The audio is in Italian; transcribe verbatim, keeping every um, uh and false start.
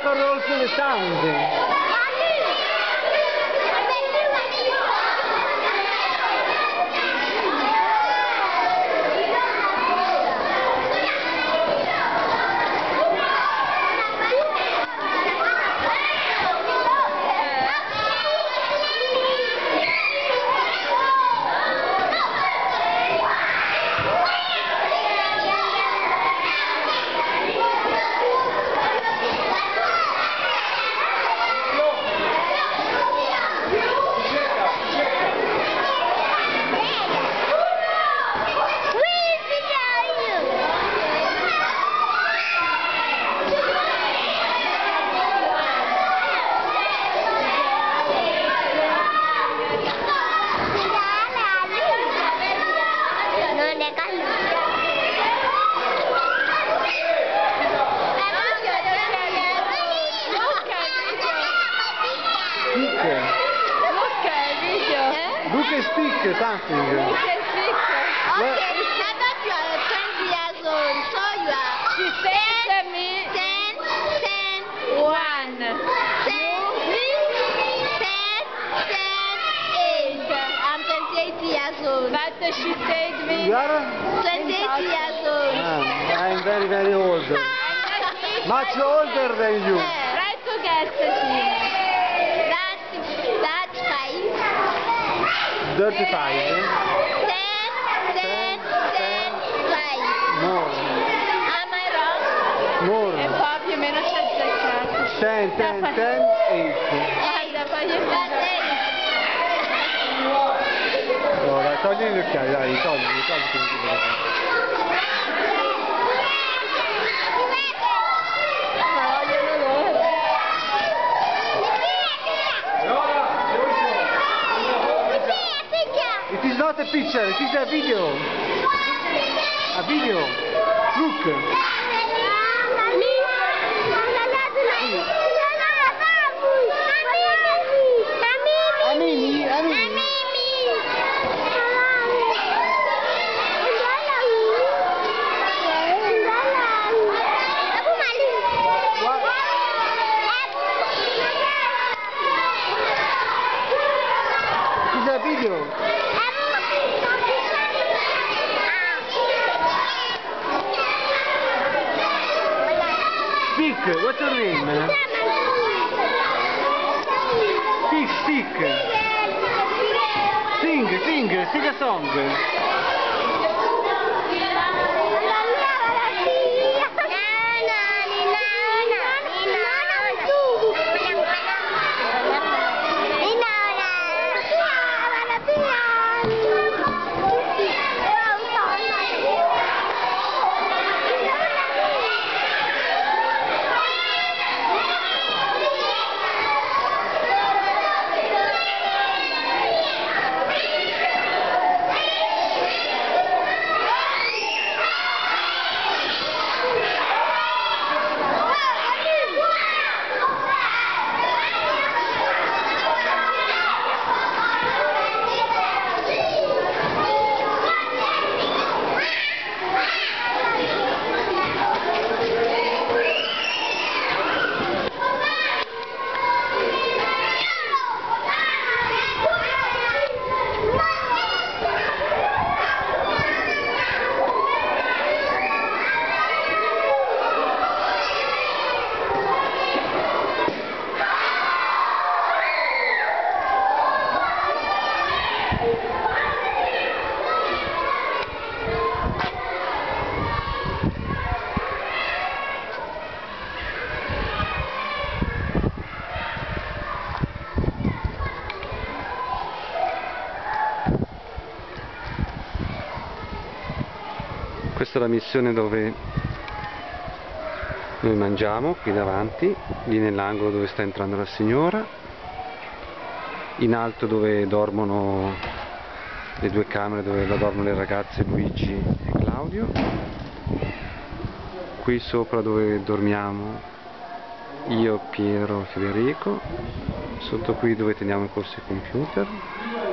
turn also the sound. Look at stick, something. Look at stick. What? Okay, I thought you are twenty years old, so you are. She said to me, ten, ten, one, ten, ten, ten, eight. I'm twenty-eight years old. but she said me, You are? twenty-eight years old. Ah, I'm very, very old. Much older than you. try to guess it. That's, that's five. thirty-five. Eh? Ten, ten, ten, five. More. Am I wrong? More. E poi più o meno c'è azzeccato. ten, ten, ten, eight. Guarda, poi io That's eight. Ora, togli gli occhiali, dai, togli, togli. It is not a picture, it is a video. A video. Look. Amini, Amini. It is a video. Speak, what's your name? Speak, speak. Sing, sing, sing a song. Questa è la missione dove noi mangiamo, qui davanti, lì nell'angolo dove sta entrando la signora, in alto dove dormono le due camere dove dormono le ragazze Luigi e Claudio, qui sopra dove dormiamo io, Piero e Federico, sotto qui dove teniamo i corsi computer,